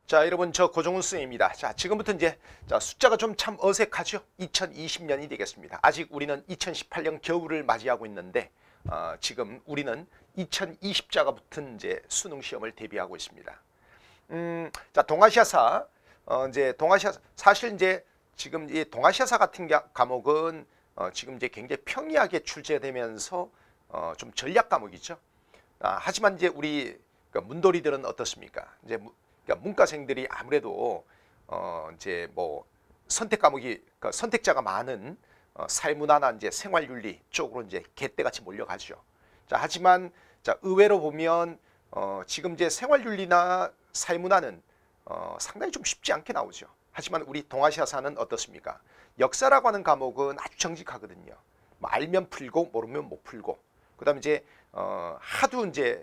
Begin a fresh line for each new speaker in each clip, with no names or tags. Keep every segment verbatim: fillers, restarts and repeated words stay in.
자, 여러분, 저 고종훈 선생님입니다. 자, 지금부터 이제 자, 숫자가 좀 참 어색하죠? 이천이십 년이 되겠습니다. 아직 우리는 이천십팔 년 겨울을 맞이하고 있는데 어, 지금 우리는 이천이십 자가 붙은 이제 수능 시험을 대비하고 있습니다. 음, 자, 동아시아사 어, 이제 동아시아 사실 이제 지금 이 동아시아사 같은 과목은 어, 지금 이제 굉장히 평이하게 출제되면서 어, 좀 전략 과목이죠. 아, 하지만 이제 우리 그러니까 문돌이들은 어떻습니까? 이제 그러니까 문과생들이 아무래도 어 이제 뭐 선택 과목이 그러니까 선택자가 많은 어 사회문화나 이제 생활윤리 쪽으로 이제 개떼같이 몰려가죠. 자, 하지만 자, 의외로 보면 어 지금 이제 생활윤리나 사회문화는 어 상당히 좀 쉽지 않게 나오죠. 하지만 우리 동아시아사는 어떻습니까? 역사라고 하는 과목은 아주 정직하거든요. 뭐 알면 풀고 모르면 못 풀고. 그다음에 이제 어 하도 이제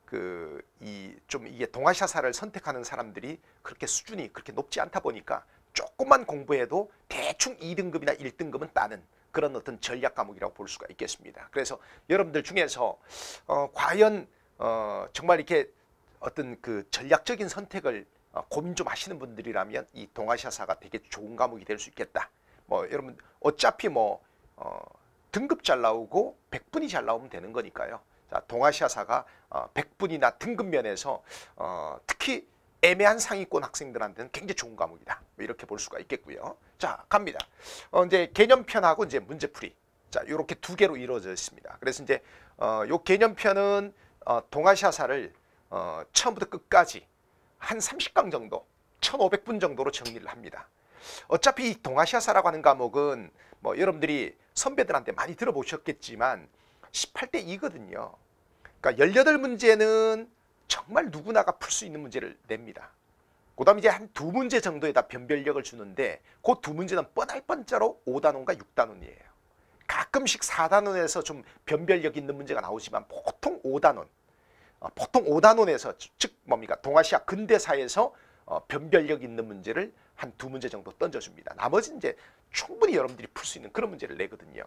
그 이 좀 이게 동아시아사를 선택하는 사람들이 그렇게 수준이 그렇게 높지 않다 보니까 조금만 공부해도 대충 이 등급이나 일 등급은 따는 그런 어떤 전략 과목이라고 볼 수가 있겠습니다. 그래서 여러분들 중에서 어 과연 어 정말 이렇게 어떤 그 전략적인 선택을 어 고민 좀 하시는 분들이라면 이 동아시아사가 되게 좋은 과목이 될 수 있겠다. 뭐 여러분 어차피 뭐 어 등급 잘 나오고 백 분이 잘 나오면 되는 거니까요. 자, 동아시아사가 어, 백 분이나 등급 면에서 어, 특히 애매한 상위권 학생들한테는 굉장히 좋은 과목이다. 이렇게 볼 수가 있겠고요. 자, 갑니다. 어, 이제 개념편하고 이제 문제풀이. 자, 이렇게 두 개로 이루어져 있습니다. 그래서 이제 어, 요 개념편은 어, 동아시아사를 어, 처음부터 끝까지 한 삼십 강 정도, 천오백 분 정도로 정리를 합니다. 어차피 이 동아시아사라고 하는 과목은 뭐 여러분들이 선배들한테 많이 들어보셨겠지만 십팔 대 이거든요. 그러니까 십팔 문제는 정말 누구나가 풀 수 있는 문제를 냅니다. 그 다음에 이제 한 두 문제 정도에다 변별력을 주는데 그 두 문제는 뻔할 뻔짜로 오 단원과 육 단원이에요. 가끔씩 사 단원에서 좀 변별력 있는 문제가 나오지만 보통 오 단원, 어, 보통 오 단원에서 즉 뭡니까 동아시아 근대사에서 어, 변별력 있는 문제를 한 두 문제 정도 던져줍니다. 나머지는 이제 충분히 여러분들이 풀 수 있는 그런 문제를 내거든요.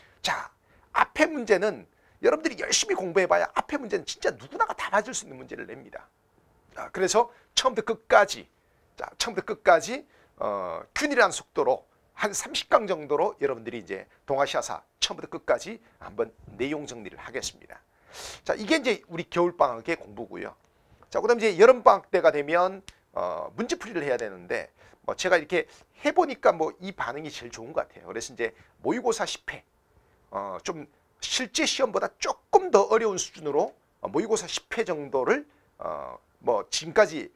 자, 앞에 문제는 여러분들이 열심히 공부해봐야 앞에 문제는 진짜 누구나가 다 맞을 수 있는 문제를 냅니다. 자, 그래서 처음부터 끝까지, 자, 처음부터 끝까지 어, 균일한 속도로 한 삼십 강 정도로 여러분들이 이제 동아시아사 처음부터 끝까지 한번 내용 정리를 하겠습니다. 자, 이게 이제 우리 겨울방학의 공부고요. 자, 그다음 이제 여름방학 때가 되면 어, 문제풀이를 해야 되는데 뭐 제가 이렇게 해보니까 뭐 이 반응이 제일 좋은 것 같아요. 그래서 이제 모의고사 십 회. 어, 좀 실제 시험보다 조금 더 어려운 수준으로 어, 모의고사 십 회 정도를 어, 뭐 지금까지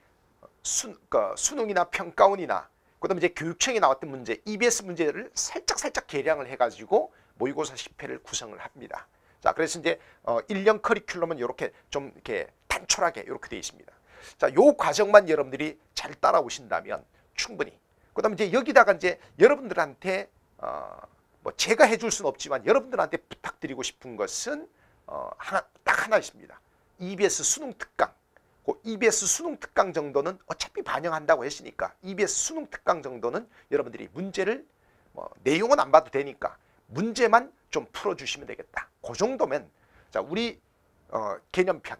수, 그러니까 수능이나 평가원이나 그다음에 이제 교육청에 나왔던 문제, 이비에스 문제를 살짝 살짝 개량을 해가지고 모의고사 십 회를 구성을 합니다. 자, 그래서 이제 어, 일 년 커리큘럼은 이렇게 좀 이렇게 단촐하게 이렇게 되어 있습니다. 자, 요 과정만 여러분들이 잘 따라오신다면 충분히. 그다음에 이제 여기다가 이제 여러분들한테 어, 뭐 제가 해줄 수는 없지만 여러분들한테 부탁드리고 싶은 것은 어 하나, 딱 하나 있습니다. 이비에스 수능 특강. 그 이비에스 수능 특강 정도는 어차피 반영한다고 했으니까 이비에스 수능 특강 정도는 여러분들이 문제를 뭐 내용은 안 봐도 되니까 문제만 좀 풀어주시면 되겠다. 그 정도면 자 우리 어 개념편.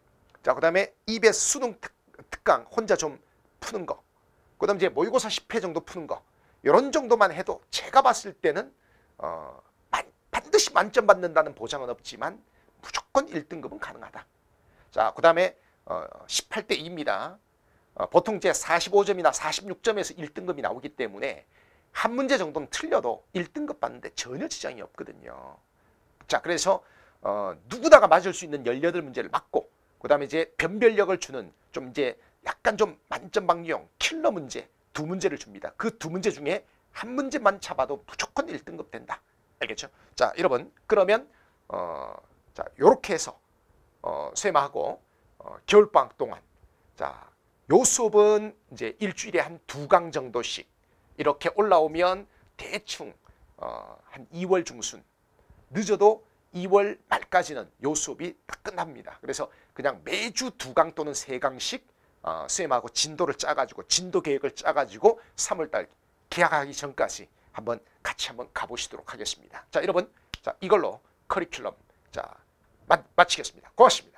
자 그다음에 이비에스 수능 특, 특강 혼자 좀 푸는 거. 그다음 이제 모의고사 십 회 정도 푸는 거. 이런 정도만 해도 제가 봤을 때는 어, 반드시 만점 받는다는 보장은 없지만 무조건 일 등급은 가능하다. 자, 그 다음에 어, 십팔 대 이입니다. 어, 보통 이제 사십오 점이나 사십육 점에서 일 등급이 나오기 때문에 한 문제 정도는 틀려도 일 등급 받는데 전혀 지장이 없거든요. 자, 그래서 어, 누구나가 맞을 수 있는 십팔 문제를 맞고 그 다음에 이제 변별력을 주는 좀 이제 약간 좀 만점 방지용 킬러 문제 두 문제를 줍니다. 그 두 문제 중에 한 문제만 잡아도 무조건 일 등급 된다. 알겠죠? 자, 여러분 그러면 어, 자 요렇게 해서 어, 쇠마하고 어, 겨울방학 동안 자, 요 수업은 이제 일주일에 한 두 강 정도씩 이렇게 올라오면 대충 어, 한 이월 중순 늦어도 이월 말까지는 요 수업이 다 끝납니다. 그래서 그냥 매주 두 강 또는 세 강씩 어, 쌤하고 진도를 짜가지고 진도 계획을 짜가지고 삼월달 계약하기 전까지 한번 같이 한번 가보시도록 하겠습니다. 자, 여러분, 자 이걸로 커리큘럼 자 마, 마치겠습니다. 고맙습니다.